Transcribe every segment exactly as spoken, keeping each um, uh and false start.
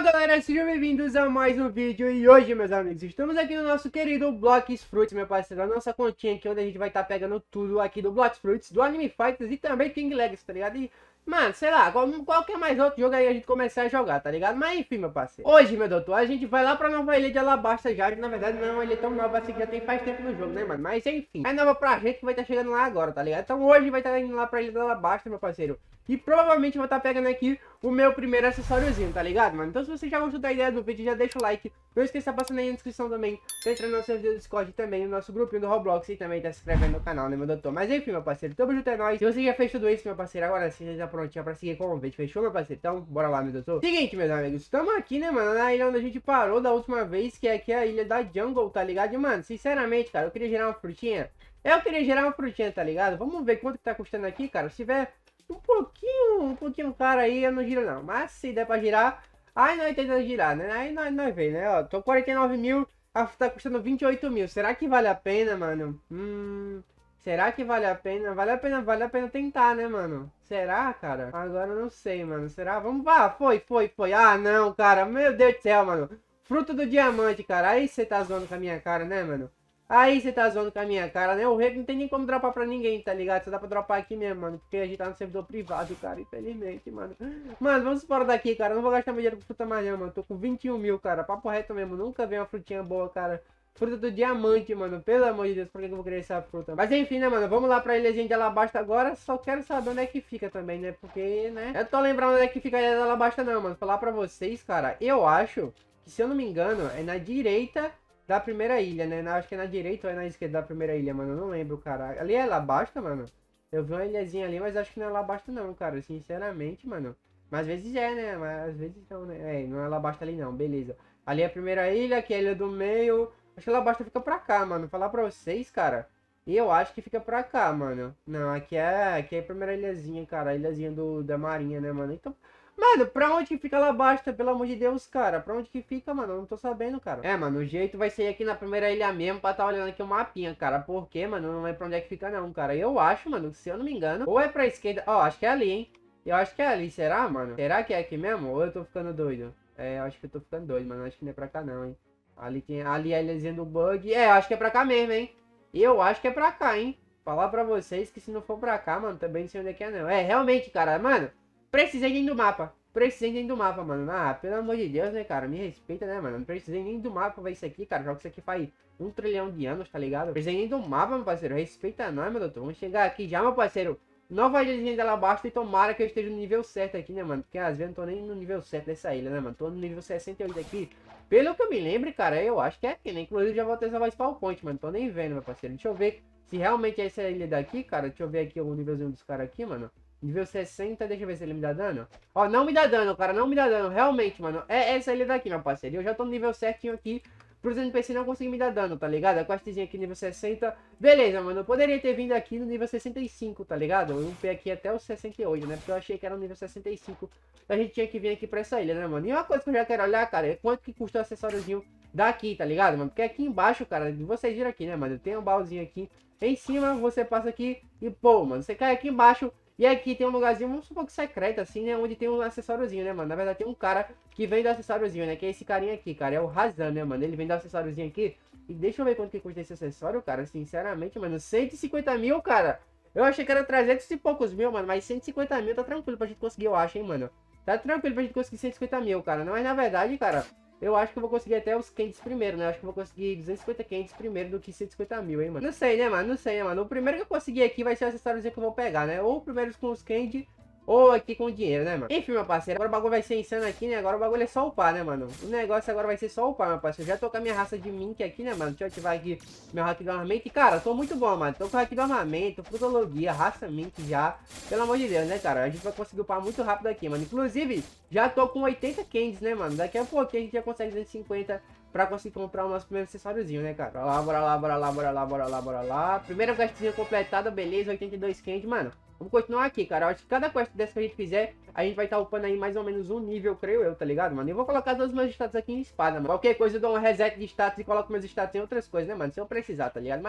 galera, sejam bem-vindos a mais um vídeo. E hoje, meus amigos, estamos aqui no nosso querido Blox Fruits, meu parceiro. A nossa continha aqui, onde a gente vai estar tá pegando tudo aqui do Blox Fruits, do Anime Fighters e também King Legacy, tá ligado? E, mano, sei lá, qual, qualquer mais outro jogo aí a gente começar a jogar, tá ligado? Mas enfim, meu parceiro, hoje, meu doutor, a gente vai lá pra nova ilha de Alabasta já. Que na verdade não é uma ilha tão nova assim, que já tem faz tempo no jogo, né, mano? Mas enfim, é nova pra gente que vai estar tá chegando lá agora, tá ligado? Então hoje vai estar tá indo lá pra ilha de Alabasta, meu parceiro. E provavelmente vou estar tá pegando aqui o meu primeiro acessóriozinho, tá ligado, mano? Então se você já gostou da ideia do vídeo, já deixa o like. Não esqueça de passando aí na descrição também. Tá entrando no nosso servidor do Discord também, no nosso grupinho do Roblox. E também tá se inscrevendo no canal, né, meu doutor? Mas enfim, meu parceiro, tamo junto, é nóis. Se você já fez tudo isso, meu parceiro, agora sim, já tá prontinho pra seguir com o vídeo. Fechou, meu parceiro? Então, bora lá, meu doutor. Seguinte, meus amigos, estamos aqui, né, mano, na ilha onde a gente parou da última vez, que é aqui a ilha da Jungle, tá ligado? E, mano, sinceramente, cara, eu queria gerar uma frutinha. Eu queria gerar uma frutinha, tá ligado? Vamos ver quanto que tá custando aqui, cara. Se tiver um pouquinho, um pouquinho caro aí, eu não giro não. Mas se der pra girar, aí nós tentamos girar, né? Aí nós, nós vê, né? Ó, tô quarenta e nove mil, tá custando vinte e oito mil. Será que vale a pena, mano? Hum... Será que vale a pena? Vale a pena, vale a pena tentar, né, mano? Será, cara? Agora eu não sei, mano. Será? Vamos, vá, foi, foi, foi. Ah, não, cara. Meu Deus do céu, mano. Fruto do diamante, cara. Aí você tá zoando com a minha cara, né, mano? Aí você tá zoando com a minha cara, né? O rei não tem nem como dropar pra ninguém, tá ligado? Só dá pra dropar aqui mesmo, mano. Porque a gente tá no servidor privado, cara. Infelizmente, mano. Mano, vamos embora daqui, cara. Não vou gastar meu dinheiro com fruta mais não, mano. Tô com vinte e um mil, cara. Papo reto mesmo. Nunca vi uma frutinha boa, cara. Fruta do diamante, mano. Pelo amor de Deus, por que eu vou querer essa fruta? Mas enfim, né, mano? Vamos lá pra ilhazinha de Alabasta agora. Só quero saber onde é que fica também, né? Porque, né? Eu tô lembrando onde é que fica a ilha de Alabasta, não, mano. Falar pra vocês, cara. Eu acho que, se eu não me engano, é na direita da primeira ilha, né? Acho que é na direita ou é na esquerda da primeira ilha, mano. Eu não lembro, cara. Ali é Alabasta, mano? Eu vi uma ilhazinha ali, mas acho que não é Alabasta, não, cara. Sinceramente, mano. Mas às vezes é, né? Mas às vezes não, né? É, não é Alabasta ali, não. Beleza. Ali é a primeira ilha, que é a ilha do meio. Acho que Alabasta fica pra cá, mano. Falar pra vocês, cara. Eu acho que fica pra cá, mano. Não, aqui é, aqui é a primeira ilhazinha, cara. A ilhazinha do, da marinha, né, mano? Então... Mano, pra onde que fica Alabasta, pelo amor de Deus, cara? Pra onde que fica, mano? Eu não tô sabendo, cara. É, mano, o jeito vai ser aqui na primeira ilha mesmo, pra tá olhando aqui o mapinha, cara. Por quê, mano? Não é pra onde é que fica, não, cara. Eu acho, mano, se eu não me engano, ou é pra esquerda... Ó, oh, acho que é ali, hein? Eu acho que é ali, será, mano? Será que é aqui mesmo? Ou eu tô ficando doido? É, eu acho que eu tô ficando doido, mano. Acho que não é pra cá, não, hein? Ali tem... Ali é a ilhazinha do bug. É, eu acho que é pra cá mesmo, hein? Eu acho que é pra cá, hein? Falar pra vocês que se não for pra cá, mano, também não sei onde é que é, não. É, realmente, cara, mano, precisei nem do mapa. Precisei nem do mapa, mano. Ah, pelo amor de Deus, né, cara? Me respeita, né, mano? Não precisei nem do mapa pra ver isso aqui, cara. Jogo isso aqui faz um trilhão de anos, tá ligado? Precisei nem do mapa, meu parceiro. Respeita nós, meu doutor. Vamos chegar aqui já, meu parceiro. Nova ilhazinha de Alabasta e tomara que eu esteja no nível certo aqui, né, mano? Porque às vezes eu não tô nem no nível certo dessa ilha, né, mano? Tô no nível sessenta e oito aqui. Pelo que eu me lembro, cara, eu acho que é aqui, né? Inclusive já vou até salvar spawn point, mano. Tô nem vendo, meu parceiro. Deixa eu ver se realmente é essa ilha daqui, cara. Deixa eu ver aqui o nívelzinho dos caras aqui, mano. Nível sessenta, deixa eu ver se ele me dá dano. Ó, não me dá dano, cara, não me dá dano. Realmente, mano, é essa ilha daqui, meu parceiro. Eu já tô no nível certinho aqui. Pros N P C não conseguir me dar dano, tá ligado? A questzinha aqui nível sessenta. Beleza, mano, eu poderia ter vindo aqui no nível sessenta e cinco, tá ligado? Eu upei aqui até o sessenta e oito, né? Porque eu achei que era no nível sessenta e cinco. A gente tinha que vir aqui pra essa ilha, né, mano? E uma coisa que eu já quero olhar, cara, é quanto que custa o acessóriozinho daqui, tá ligado, mano? Porque aqui embaixo, cara, vocês viram aqui, né, mano? Tem um baúzinho aqui. Em cima, você passa aqui e, pô, mano, você cai aqui embaixo. E aqui tem um lugarzinho, vamos supor que secreto, assim, né? Onde tem um acessóriozinho, né, mano? Na verdade tem um cara que vem do acessóriozinho, né? Que é esse carinha aqui, cara. É o Razan, né, mano? Ele vem do acessóriozinho aqui. E deixa eu ver quanto que custa esse acessório, cara. Sinceramente, mano. cento e cinquenta mil, cara. Eu achei que era trezentos e poucos mil, mano. Mas cento e cinquenta mil tá tranquilo pra gente conseguir, eu acho, hein, mano. Tá tranquilo pra gente conseguir cento e cinquenta mil, cara. Mas na verdade, cara... Eu acho que eu vou conseguir até os candies primeiro, né? Eu acho que eu vou conseguir duzentos e cinquenta candies primeiro do que cento e cinquenta mil, hein, mano? Não sei, né, mano? Não sei, né, mano? O primeiro que eu conseguir aqui vai ser o acessóriozinho que eu vou pegar, né? Ou primeiro com os candies, ou aqui com o dinheiro, né, mano? Enfim, meu parceiro, agora o bagulho vai ser insano aqui, né? Agora o bagulho é só upar, né, mano? O negócio agora vai ser só upar, meu parceiro. Eu já tô com a minha raça de Mink aqui, né, mano? Deixa eu ativar aqui meu hack do armamento. E, cara, tô muito bom, mano. Tô com o hack do armamento, frutologia, raça Mink já. Pelo amor de Deus, né, cara? A gente vai conseguir upar muito rápido aqui, mano. Inclusive, já tô com oitenta candies, né, mano? Daqui a pouquinho a gente já consegue duzentos e cinquenta pra conseguir comprar o nosso primeiro acessóriozinho, né, cara? Bora lá, bora lá, bora lá, bora lá, bora lá, bora lá. Primeira questzinha completada, beleza, oitenta e dois candies, mano. Vamos continuar aqui, cara. Eu acho que cada quest dessa que a gente fizer, a gente vai estar tá upando aí mais ou menos um nível, creio eu, tá ligado, mano? Eu vou colocar todos os meus status aqui em espada, mano. Qualquer coisa eu dou um reset de status e coloco meus status em outras coisas, né, mano? Se eu precisar, tá ligado? Mas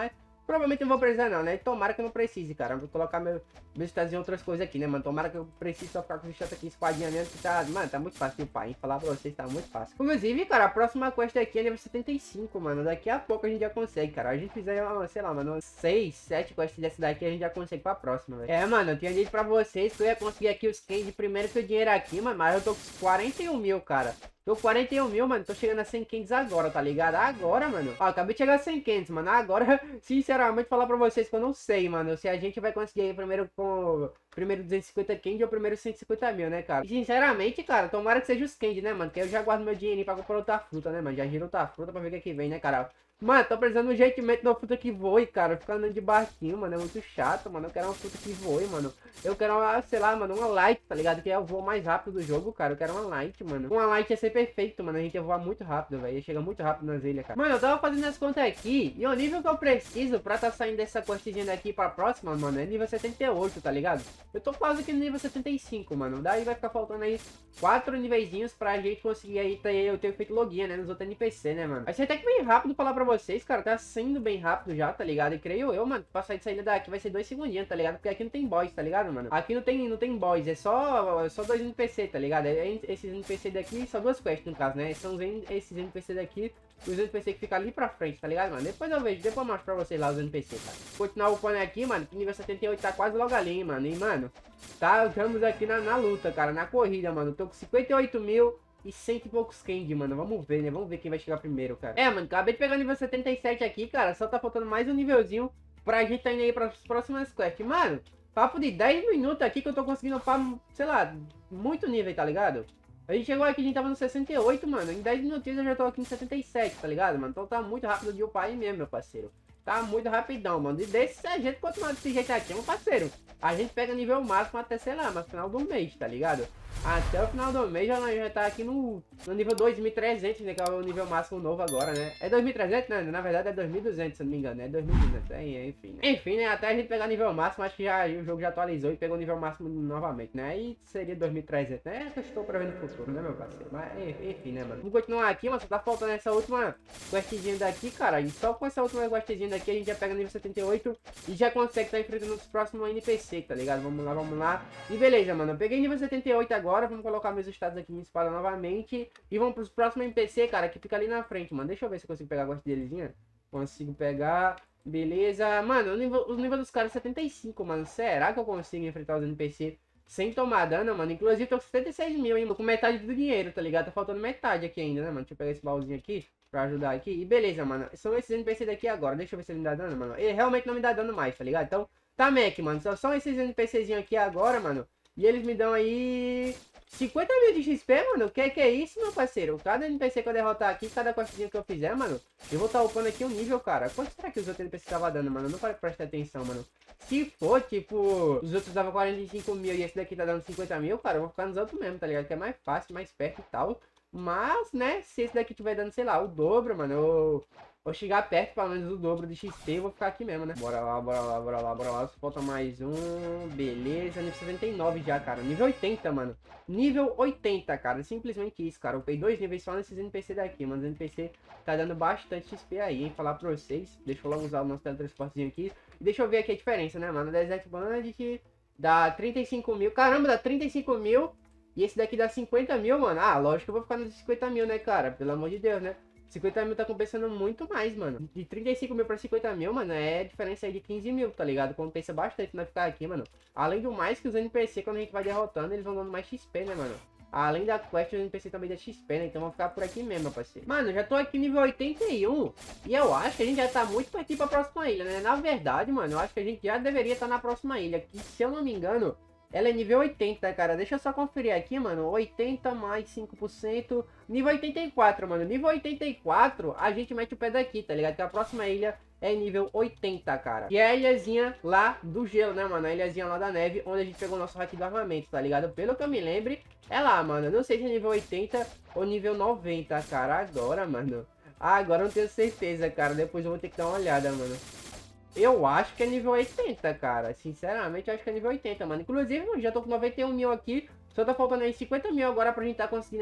Provavelmente não vou precisar não, né? Tomara que eu não precise, cara. Vou colocar meu, meus status em outras coisas aqui, né, mano? Tomara que eu precise só ficar com os status aqui, espadinha mesmo, que tá... Mano, tá muito fácil, pai, hein? Falar pra vocês, tá muito fácil. Inclusive, cara, a próxima quest aqui é nível setenta e cinco, mano. Daqui a pouco a gente já consegue, cara. A gente fizer, sei lá, mano, seis, sete quests dessa daqui, a gente já consegue pra próxima, velho. É, mano, eu tinha dito pra vocês que eu ia conseguir aqui os candy primeiro que o dinheiro aqui, mano. Mas eu tô com quarenta e um mil, cara. Tô com quarenta e um mil, mano. Tô chegando a cem candies agora, tá ligado? Agora, mano. Ó, acabei de chegar a cem candies, mano. Agora, sinceramente, falar pra vocês que eu não sei, mano. Se a gente vai conseguir aí primeiro com... Primeiro duzentos e cinquenta candy ou primeiro cento e cinquenta mil, né, cara? E, sinceramente, cara, tomara que seja os candy, né, mano? Que eu já guardo meu dinheirinho pra comprar outra fruta, né, mano? Já giro outra fruta pra ver o que é que vem, né, cara? Mano, tô precisando urgentemente de uma fruta que voe, cara. Ficar andando de barquinho, mano, é muito chato, mano. Eu quero uma fruta que voe, mano. Eu quero uma, sei lá, mano, uma light, tá ligado? Que é o voo mais rápido do jogo, cara. Eu quero uma light, mano. Uma light ia ser perfeito, mano. A gente ia voar muito rápido, velho. Ia chegar muito rápido nas ilhas, cara. Mano, eu tava fazendo as contas aqui. E o nível que eu preciso pra tá saindo dessa questzinha daqui pra próxima, mano, é nível setenta e oito, tá ligado? Eu tô quase aqui no nível setenta e cinco, mano. Daí vai ficar faltando aí quatro níveiszinhos pra gente conseguir aí ter, eu ter feito login, né? Nos outros N P C, né, mano? Vai ser até que bem rápido falar pra vocês, cara. Tá sendo bem rápido já, tá ligado? E creio eu, mano, pra sair dessa ilha daqui vai ser dois segundinhos, tá ligado? Porque aqui não tem boss, tá ligado, mano? Aqui não tem, não tem boss, é só, é só dois N P C, tá ligado? É, esses N P C daqui são duas quests, no caso, né? São esses N P C daqui, os N P C que ficam ali pra frente, tá ligado, mano? Depois eu vejo, depois eu mostro pra vocês lá os N P C, cara. Continuar upando aqui, mano, que nível setenta e oito tá quase logo ali, hein, mano? E, mano, tá, estamos aqui na, na luta, cara, na corrida, mano. Tô com cinquenta e oito mil e cento e poucos candy, mano. Vamos ver, né? Vamos ver quem vai chegar primeiro, cara. É, mano, acabei de pegar o nível setenta e sete aqui, cara. Só tá faltando mais um nívelzinho pra gente tá indo aí pras próximas quests. Mano, papo de dez minutos aqui que eu tô conseguindo upar, sei lá, muito nível, tá ligado? A gente chegou aqui, a gente tava no sessenta e oito, mano. Em dez minutinhos eu já tô aqui em setenta e sete, tá ligado, mano? Então tá muito rápido de upar aí mesmo, meu parceiro. Tá muito rapidão, mano. E desse, se a gente continuar desse jeito aqui, meu parceiro, a gente pega nível máximo até, sei lá, mas final do mês, tá ligado? Até o final do mês já, já tá aqui no, no nível dois mil e trezentos, né? Que é o nível máximo novo agora, né? É dois mil e trezentos, né? Na verdade é dois mil e duzentos, se não me engano. É dois mil e duzentos, é, enfim. Né? Enfim, né? Até a gente pegar nível máximo, acho que já, o jogo já atualizou e pegou o nível máximo novamente, né? Aí seria dois mil e trezentos, né? É que eu estou prevendo o futuro, né, meu parceiro? Mas, enfim, né, mano? Vamos continuar aqui, mas só tá faltando essa última questzinha daqui, cara. E só com essa última questzinha daqui a gente já pega nível setenta e oito e já consegue estar enfrentando os próximos N P C, tá ligado? Vamos lá, vamos lá. E beleza, mano. Eu peguei nível setenta e oito agora, vamos colocar meus estados aqui em espada novamente. E vamos pros próximos N P C, cara, que fica ali na frente, mano. Deixa eu ver se eu consigo pegar a gosto delezinha. Consigo pegar. Beleza. Mano, o nível, o nível dos caras é setenta e cinco, mano. Será que eu consigo enfrentar os N P C sem tomar dano, mano? Inclusive, tô com setenta e seis mil, hein? Com metade do dinheiro, tá ligado? Tá faltando metade aqui ainda, né, mano? Deixa eu pegar esse baúzinho aqui pra ajudar aqui. E beleza, mano. São esses N P C daqui agora. Deixa eu ver se ele me dá dano, mano. Ele realmente não me dá dano mais, tá ligado? Então, tá, Mac, mano. Só são esses NPCzinhos aqui agora, mano. E eles me dão aí cinquenta mil de X P, mano. O que, que é isso, meu parceiro? Cada N P C que eu derrotar aqui, cada costinha que eu fizer, mano, eu vou estar tá upando aqui um nível, cara. Quanto será que os outros N P C estavam dando, mano? Eu não prestei atenção, mano. Se for, tipo, os outros davam quarenta e cinco mil e esse daqui tá dando cinquenta mil, cara, eu vou ficar nos outros mesmo, tá ligado? Que é mais fácil, mais perto e tal. Mas, né, se esse daqui tiver dando, sei lá, o dobro, mano, eu vou chegar perto, pelo menos, do dobro de X P, eu vou ficar aqui mesmo, né? Bora lá, bora lá, bora lá, bora lá. Só falta mais um. Beleza, nível setenta e nove já, cara. Nível oitenta, mano. Nível oitenta, cara. Simplesmente isso, cara. Eu peguei dois níveis só nesses N P C daqui, mano. Os N P C tá dando bastante X P aí, hein? Falar pra vocês. Deixa eu logo usar o nosso teletransportezinho aqui. E deixa eu ver aqui a diferença, né, mano? Desert Bandit dá trinta e cinco mil. Caramba, dá trinta e cinco mil. E esse daqui dá cinquenta mil, mano. Ah, lógico que eu vou ficar nos cinquenta mil, né, cara? Pelo amor de Deus, né? cinquenta mil tá compensando muito mais, mano. De trinta e cinco mil pra cinquenta mil, mano, é diferença aí de quinze mil, tá ligado? Compensa bastante não ficar aqui, mano. Além do mais que os N P C, quando a gente vai derrotando, eles vão dando mais X P, né, mano? Além da quest, os N P C também dá X P, né? Então vamos ficar por aqui mesmo, meu parceiro. Mano, já tô aqui nível oitenta e um. E eu acho que a gente já tá muito aqui pra próxima ilha, né? Na verdade, mano, eu acho que a gente já deveria estar na próxima ilha. Que, se eu não me engano, ela é nível oitenta, cara. Deixa eu só conferir aqui, mano. oitenta mais cinco por cento. Nível oitenta e quatro, mano. Nível oitenta e quatro, a gente mete o pé daqui, tá ligado? Que a próxima ilha é nível oitenta, cara. E é a ilhazinha lá do gelo, né, mano? A ilhazinha lá da neve, onde a gente pegou o nosso hack do armamento, tá ligado? Pelo que eu me lembre, é lá, mano. Eu não sei se é nível oitenta ou nível noventa, cara. Agora, mano. Ah, agora eu não tenho certeza, cara. Depois eu vou ter que dar uma olhada, mano. Eu acho que é nível oitenta, cara. Sinceramente, eu acho que é nível oitenta, mano. Inclusive, eu já tô com noventa e um mil aqui. Só tá faltando aí cinquenta mil agora pra gente tá conseguindo aí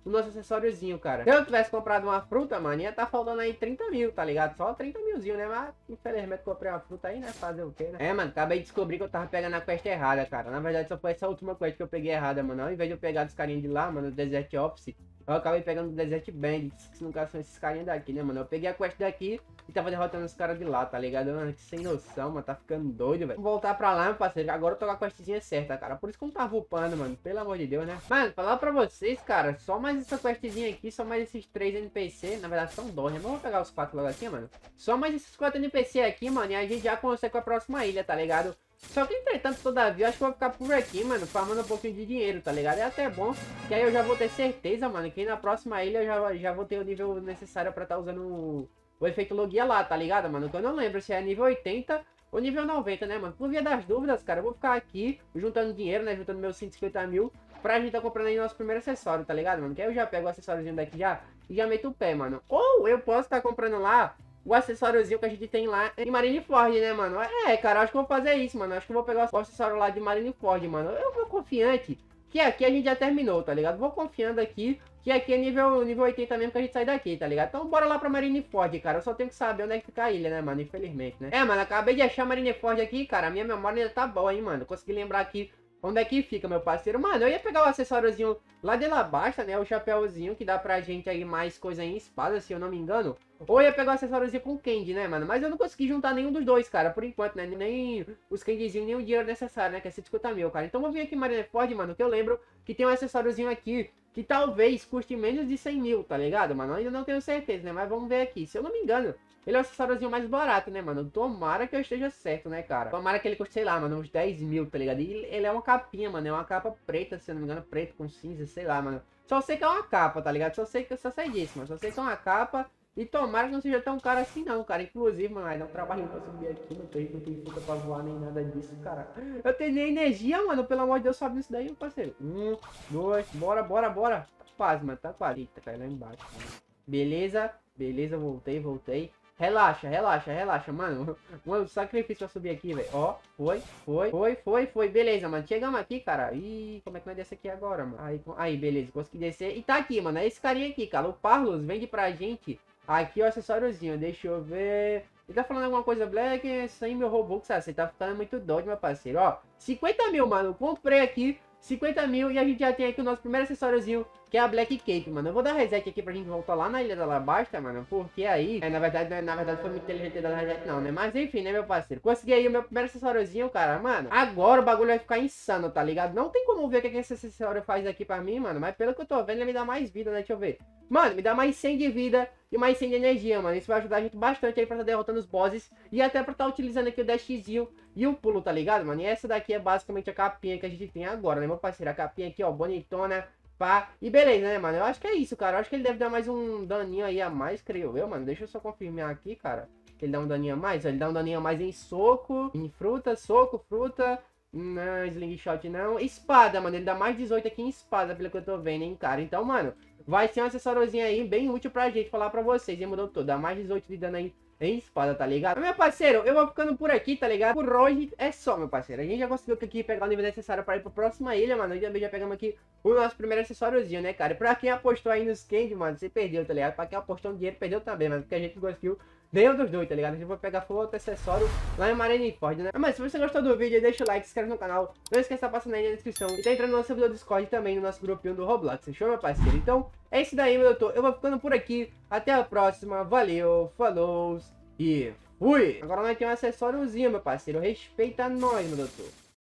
o nosso acessóriozinho, cara. Se eu tivesse comprado uma fruta, mano, ia tá faltando aí trinta mil, tá ligado? Só trinta milzinho, né? Mas, infelizmente, comprei uma fruta aí, né? Fazer o quê, né? É, mano, acabei de descobrir que eu tava pegando a quest errada, cara. Na verdade, só foi essa última quest que eu peguei errada, mano. Ao invés de eu pegar dos carinhas de lá, mano, do Desert Office, eu acabei pegando o Desert Bandits, que no caso são esses carinhas daqui, né, mano? Eu peguei a quest daqui e tava derrotando os caras de lá, tá ligado? Mano, que sem noção, mano, tá ficando doido, velho. Vou voltar pra lá, meu parceiro, agora eu tô com a questzinha certa, cara. Por isso que eu não tava upando, mano, pelo amor de Deus, né? Mano, falar pra vocês, cara, só mais essa questzinha aqui, só mais esses três N P C, na verdade são dois, né? Mas vou pegar os quatro logo aqui, mano. Só mais esses quatro N P C aqui, mano, e a gente já consegue com a próxima ilha, tá ligado? Só que, entretanto, todavia, eu acho que eu vou ficar por aqui, mano, farmando um pouquinho de dinheiro, tá ligado? É até bom, que aí eu já vou ter certeza, mano, que na próxima ilha eu já, já vou ter o nível necessário pra tá usando o, o efeito logia lá, tá ligado, mano? Que eu não lembro se é nível oitenta ou nível noventa, né, mano? Por via das dúvidas, cara, eu vou ficar aqui juntando dinheiro, né, juntando meus cento e cinquenta mil pra gente tá comprando aí nosso primeiro acessório, tá ligado, mano? Que aí eu já pego o acessóriozinho daqui já e já meto o pé, mano. Ou eu posso estar tá comprando lá o acessóriozinho que a gente tem lá em Marineford, né, mano? É, cara, acho que eu vou fazer isso, mano. Acho que eu vou pegar o acessório lá de Marineford, mano. Eu vou confiante que aqui a gente já terminou, tá ligado? Vou confiando aqui que aqui é nível, nível oitenta mesmo que a gente sai daqui, tá ligado? Então bora lá pra Marineford, cara. Eu só tenho que saber onde é que fica a ilha, né, mano? Infelizmente, né? É, mano, acabei de achar Marineford aqui, cara. A minha memória ainda tá boa, hein, mano. Consegui lembrar aqui onde é que fica, meu parceiro. Mano, eu ia pegar o acessóriozinho lá de lá baixa, né? O chapéuzinho que dá pra gente aí mais coisa em espada, se eu não me engano. Ou ia pegar o acessóriozinho com o Candy, né, mano? Mas eu não consegui juntar nenhum dos dois, cara, por enquanto, né? Nem os Candyzinhos, nem o dinheiro necessário, né? Que é cento e cinquenta mil, cara. Então vou vir aqui em Marineford, mano, que eu lembro que tem um acessóriozinho aqui que talvez custe menos de cem mil, tá ligado, mano? Eu ainda não tenho certeza, né? Mas vamos ver aqui. Se eu não me engano, ele é o acessóriozinho mais barato, né, mano? Tomara que eu esteja certo, né, cara? Tomara que ele custe, sei lá, mano, uns dez mil, tá ligado? E ele é uma capinha, mano. É uma capa preta, se eu não me engano, preto com cinza, sei lá, mano. Só sei que é uma capa, tá ligado? Só sei que eu só sei disso, mano. Só sei que é uma capa. E tomara que não seja tão caro assim não, cara. Inclusive, mano, vai dar um trabalhinho pra subir aqui. Não tem, não tem fruta pra voar nem nada disso, cara. Eu tenho nem energia, mano. Pelo amor de Deus, sobe isso daí, meu parceiro. Um, dois, bora, bora, bora. Tá quase, mano. Tá quase. Eita, caiu lá embaixo. Mano. Beleza, beleza. Voltei, voltei. Relaxa, relaxa, relaxa, mano. Mano, sacrifício pra subir aqui, velho. Ó, foi, foi, foi, foi, foi. Beleza, mano. Chegamos aqui, cara. Ih, como é que nós desce aqui agora, mano? Aí, aí, beleza. Consegui descer. E tá aqui, mano. É esse carinha aqui, cara. O Parlos vende pra gente aqui o acessóriozinho. Deixa eu ver. Ele tá falando alguma coisa, Black, cem mil Robux. Ah, você tá ficando muito doido, meu parceiro. Ó, cinquenta mil, mano. Comprei aqui. cinquenta mil e a gente já tem aqui o nosso primeiro acessóriozinho, que é a Black Cape, mano. Eu vou dar reset aqui pra gente voltar lá na ilha da Alabasta, mano, porque aí, é, na verdade, na verdade foi muito inteligente dar reset não, né? Mas enfim, né, meu parceiro. Consegui aí o meu primeiro acessóriozinho, cara, mano. Agora o bagulho vai ficar insano, tá ligado? Não tem como ver o que, é que esse acessório faz aqui pra mim, mano, mas pelo que eu tô vendo, ele me dá mais vida, né? Deixa eu ver. Mano, me dá mais cem de vida e mais cem de energia, mano. Isso vai ajudar a gente bastante aí pra estar tá derrotando os bosses e até pra estar tá utilizando aqui o dashzinho e o pulo, tá ligado, mano? E essa daqui é basicamente a capinha que a gente tem agora, né, meu parceiro? A capinha aqui, ó, bonitona, pá. E beleza, né, mano? Eu acho que é isso, cara. Eu acho que ele deve dar mais um daninho aí a mais, creio eu, mano. Deixa eu só confirmar aqui, cara. Que ele dá um daninho a mais. Ele dá um daninho a mais em soco, em fruta, soco, fruta. Não, slingshot não. Espada, mano. Ele dá mais dezoito aqui em espada, pelo que eu tô vendo, hein, cara. Então, mano, vai ser um acessóriozinho aí bem útil pra gente falar pra vocês, hein, mudou tudo. Dá mais dezoito de dano aí em espada, tá ligado? Meu parceiro, eu vou ficando por aqui, tá ligado? Por hoje é só, meu parceiro. A gente já conseguiu aqui pegar o nível necessário para ir pra próxima ilha, mano. E também já pegamos aqui o nosso primeiro acessóriozinho, né, cara? E pra quem apostou aí nos Candy, mano, você perdeu, tá ligado? Pra quem apostou no dinheiro, perdeu também, mas porque a gente conseguiu nenhum dos dois, tá ligado? A gente vai pegar outro acessório lá em Marineford, né? Mas se você gostou do vídeo, deixa o like, se inscreve no canal. Não esqueça de passar aí na descrição. E tá entrando no nosso servidor do Discord também, no nosso grupinho do Roblox. Fechou, meu parceiro? Então, é isso daí, meu doutor. Eu vou ficando por aqui. Até a próxima. Valeu, falou e fui! Agora nós temos um acessóriozinho, meu parceiro. Respeita nós, meu doutor.